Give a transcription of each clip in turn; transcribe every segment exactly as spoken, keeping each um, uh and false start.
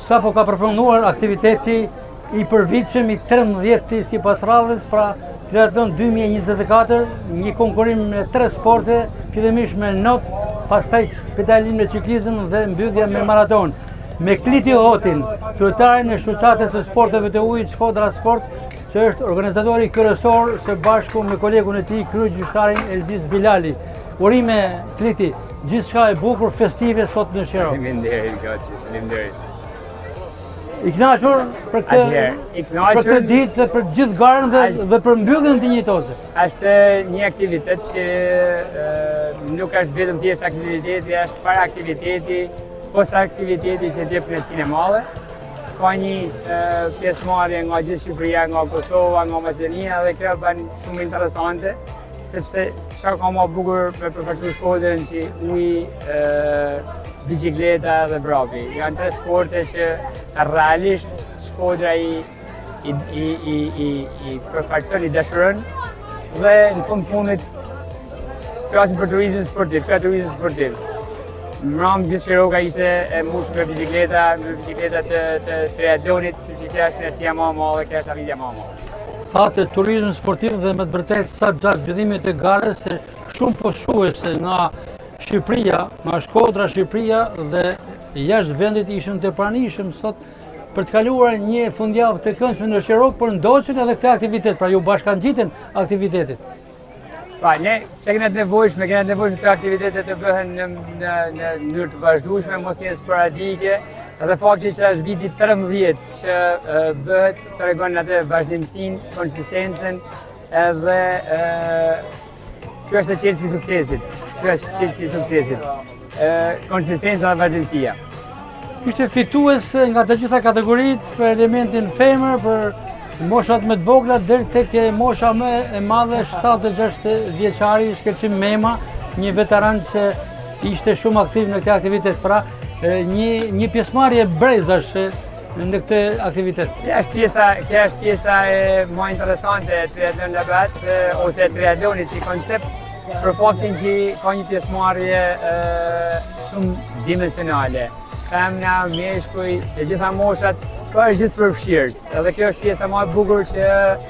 sa po ka përfunduar aktiviteti i përvitshëm i tridhjetë sipas radhës, pra triatlon dy mijë e njëzet e katër, një konkurim me tre sporte, fillimisht me not, pastaj pedalim me ciklizëm dhe mbyllja me maraton. Me Kliti Hotin, kryetarin e shoqatës së sporteve të ujit Shkodra Sport, që është organizatori kryesor së bashku me kolegun e tij kryegjyqtarin Elvis Bilali. Urime Kliti, gjithçka e bukur festive sot në Shirok. Faleminderit gati, faleminderit. I kënaqur për këtë për këtë ditë dhe për gjithë garën dhe, dhe për mbylljen dinjitoze. Është një aktivitet që uh, nuk është vetëm thjesht aktiviteti, është para aktiviteti, post aktiviteti që jep kënaqësinë e madhe. Ka një uh, pjesëmarrje nga gjithë Shqipëria, nga Kosova, nga Maqedonia dhe kjo bën shumë interesante, sepse çka ka më bukur me përfaqësues Shkodrën që uji, uh, bicikleta dhe brapi. Janë tre sporte që realisht Shkodra i, i, i, i, i, i përfaqëson, i dashuron dhe në fund fundit flasim për turizmin sportiv, ka turizm sportiv. Mram gjithë Shiroka ishte e mbushur me bicikleta, me bicikleta të, të triatlonit, që që kjo është kënaqësia më e madhe, kjo është arritja më e madhe. Thatë turizm sportiv dhe me të vërtetë sa gjatë zhvillimit të garës se shumë poshuese nga Shqipëria, nga Shkodra, Shqipëria dhe jashtë vendit ishën të pranishëm sot për të kaluar një fundjavë të këndshme në Shirok, për ndoqën edhe këtë aktivitet, pra ju bashkangjitën aktivitetit. Pa, ne që kena të nevojshme, kena të nevojshme të aktivitetet të bëhen në, në, në mënyrë të vazhdueshme, mos jenë sporadike, edhe fakti që është viti tridhjetë që uh, bëhet, tregon atë vazhdimsinë, konsistencën, edhe uh, kjo është e qelësi i suksesit. Kjo është qelësi i suksesit. Uh, konsistenca dhe vazhdimësia. Ishte fitues nga të gjitha kategoritë për elementin femër, për moshat më të vogla deri tek mosha më e madhe, shtatëdhjetë e gjashtë vjeçari, Shkelçim Mema, një veteran që ishte shumë aktiv në këtë aktivitet. Pra, një një pjesëmarrje brezash në këtë aktivitet. Kjo është pjesa, kjo është pjesa e më interesante e triatlon Labat ose triatlonit si koncept, për faktin që ka një pjesëmarrje shumë dimensionale. Femna, meshkuj, e gjitha moshat, ka është gjithë përfshirës. Edhe kjo është pjesa më e bukur që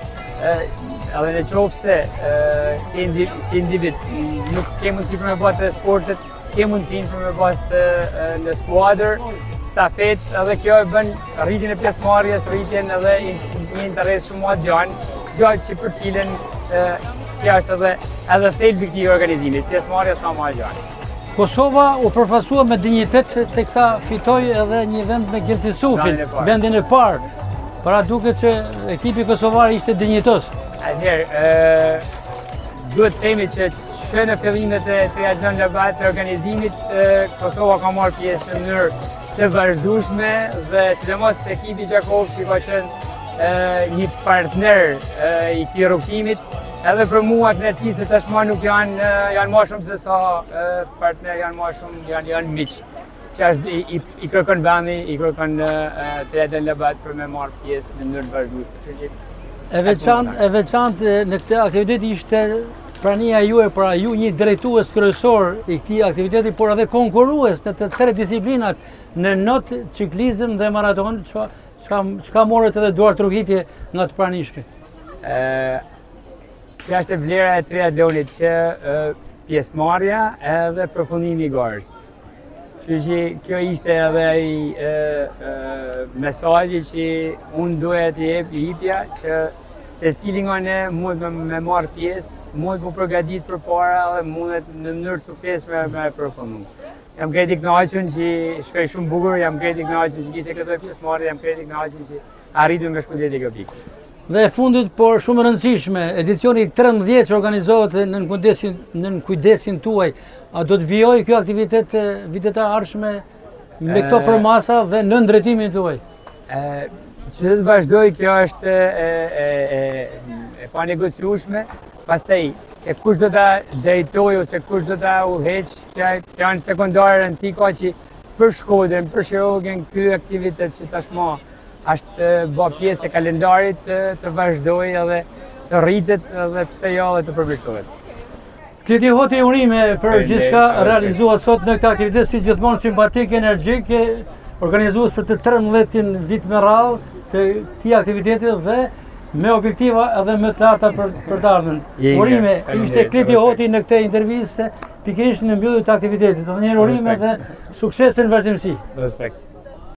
edhe në qoftë se si, indiv, si individ nuk ke mundësi për me bërë të sportet, ke mundësin për me bërë në skuadër, stafet, edhe kjo e bën rritjen e pjesëmarrjes, rritjen edhe një interes shumë më gjanë, gjatë që për cilën kjo është edhe, edhe thelbi këtij organizimit, pjesëmarrja sa më gjanë. Kosova u përfaqësua me dinjitet teksa fitoi edhe një vend me Gelci Sufin, vendin e parë. Pra duket që ekipi kosovar ishte dinjitos. Atëherë, duhet të themi që që në fillimet e triatlon Labat të organizimit, Kosova ka marrë pjesë në mënyrë të vazhdueshme dhe sidomos ekipi Gjakovci ka qenë një partner i këtij rrugtimit. Edhe për mua kënaqësi se tashmë nuk janë janë më shumë se sa partner, janë më shumë janë janë miq. Që është i, i, i kërkon vendi, i kërkon triatlon Labat për me marrë pjesë në mënyrë të vazhdueshme. E veçantë, e veçantë në këtë aktivitet ishte prania juaj, pra ju një drejtues kryesor i këtij aktiviteti, por edhe konkurrues në të tre disiplinat, në not, ciklizëm dhe maraton, çka çka çka morët edhe duart rrugitje nga të pranishmit. Kjo është e vlera e triatlonit që pjesëmarrja edhe përfundimi i garës. Kështu që kjo ishte edhe ai mesazhi që unë doja t'i jep i hipja që secili nga ne mund me marrë pjesë, mund mu përgatit përpara dhe mundet në mënyrë të suksesshme me përfundu. Jam krejt i kënaqur që shkoi shumë bukur, jam krejt i kënaqur që kishte këtë pjesëmarrje, jam krejt i kënaqur që arritëm me shkëndijë kjo pikë. Dhe e fundit, por shumë rëndësishme, edicioni tridhjetë që organizohet në kujdesin, në kujdesin tuaj, a do të vijojë kjo aktivitet vitet e ardhshme me këto përmasa dhe në drejtimin tuaj? E, që të vazhdoj, kjo është e, e, e, e pa negociueshme, pastaj se kush do ta drejtojë ose kush do ta udhëheq, kjo janë sekondare rëndësi, ka që për Shkodrën, për Shirokën, ky aktivitet që tashmë është bë pjesë e kalendarit të vazhdoj edhe të rritet edhe pse jo edhe të përmirësohet. Kliti Hoti, urime për gjithçka realizuar sot në këtë aktivitet, si gjithmonë simpatik, energjik, organizues për të tridhjetin vit me radhë të këtij aktiviteti dhe me objektiva edhe më të larta për për të ardhmen. Urime, ishte Kleti Hoti në këtë intervistë pikërisht në mbyllje të aktivitetit. Do të një urime dhe sukses në vazhdimsi. Respekt.